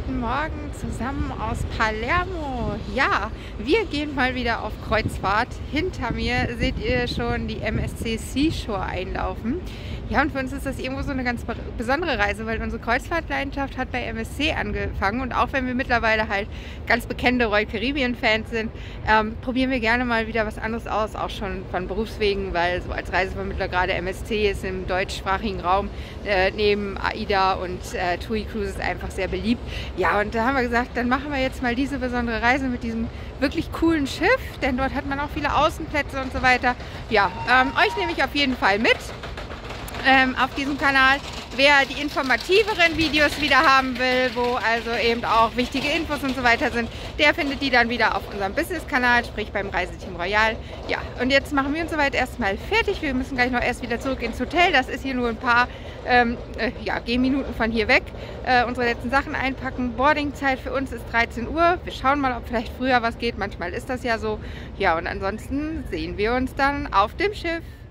Guten Morgen zusammen aus Palermo. Ja, wir gehen mal wieder auf Kreuzfahrt. Hinter mir seht ihr schon die MSC Seashore einlaufen. Ja, und für uns ist das irgendwo so eine ganz besondere Reise, weil unsere Kreuzfahrtleidenschaft hat bei MSC angefangen. Und auch wenn wir mittlerweile halt ganz bekannte Royal Caribbean-Fans sind, probieren wir gerne mal wieder was anderes aus, auch schon von Berufswegen, weil so als Reisevermittler gerade MSC ist im deutschsprachigen Raum neben AIDA und TUI Cruises einfach sehr beliebt. Ja, und da haben wir gesagt, dann machen wir jetzt mal diese besondere Reise mit diesem wirklich coolen Schiff, denn dort hat man auch viele Außenplätze und so weiter. Ja, euch nehme ich auf jeden Fall mit auf diesem Kanal. Wer die informativeren Videos wieder haben will, wo also eben auch wichtige Infos und so weiter sind, der findet die dann wieder auf unserem Business-Kanal, sprich beim Reiseteam Royal. Ja, und jetzt machen wir uns soweit erstmal fertig. Wir müssen gleich noch erst wieder zurück ins Hotel. Das ist hier nur ein paar Gehminuten von hier weg. Unsere letzten Sachen einpacken. Boardingzeit für uns ist 13 Uhr. Wir schauen mal, ob vielleicht früher was geht. Manchmal ist das ja so. Ja, und ansonsten sehen wir uns dann auf dem Schiff.